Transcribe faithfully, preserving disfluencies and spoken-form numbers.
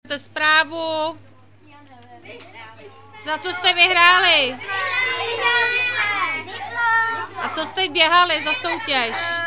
Zprávu. Za co jste vyhráli? A co jste běhali za soutěž?